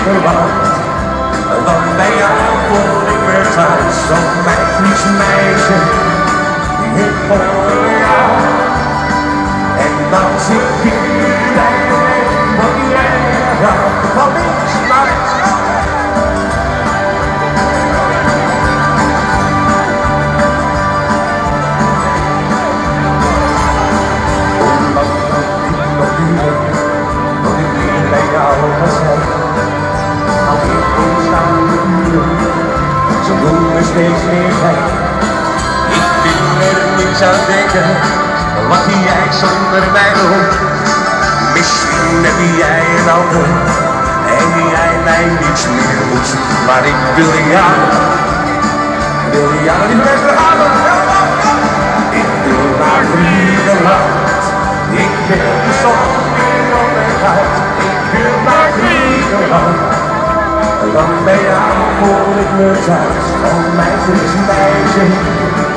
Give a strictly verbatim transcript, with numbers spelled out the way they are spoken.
Griekenland. Want bij jou voel ik me thuis, zo'n Grieks meisje, ik hoor jou. En dan zit ik bij de wat jij gaat van links naar rechts. Hoe lang moet ik nog duren, tot ik weer bij jou ga zijn? Al die onstaande uren, zo doen we steeds meer zijn. Ik wil er niets aan denken, wat jij zonder mij doet. Misschien heb jij een ander en jij mij niets meer moet. Maar ik wil jou, wil jou niet best behouden. Ik wil naar Griekenland, ik wil de zon weer op mijn huid. Ik wil naar Griekenland, want bij jou voel ik me thuis. Oh mijn Grieks meisje.